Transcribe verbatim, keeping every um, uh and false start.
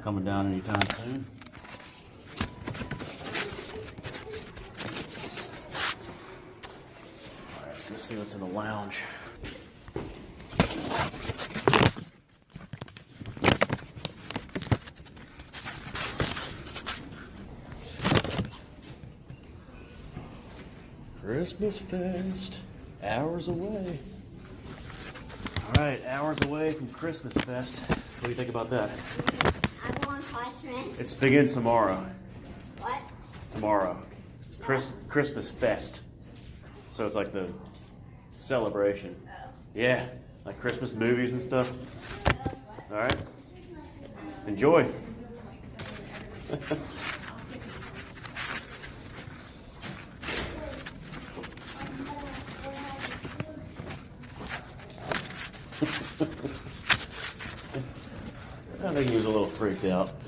coming down anytime soon. All right, let's go see what's in the lounge. Christmas Fest, hours away. All right, hours away from Christmas Fest. What do you think about that? I want Christmas. It begins tomorrow. What? Tomorrow. Chris, Christmas Fest. So it's like the celebration. Oh. Yeah, like Christmas movies and stuff. All right. Enjoy. I think he was a little freaked out.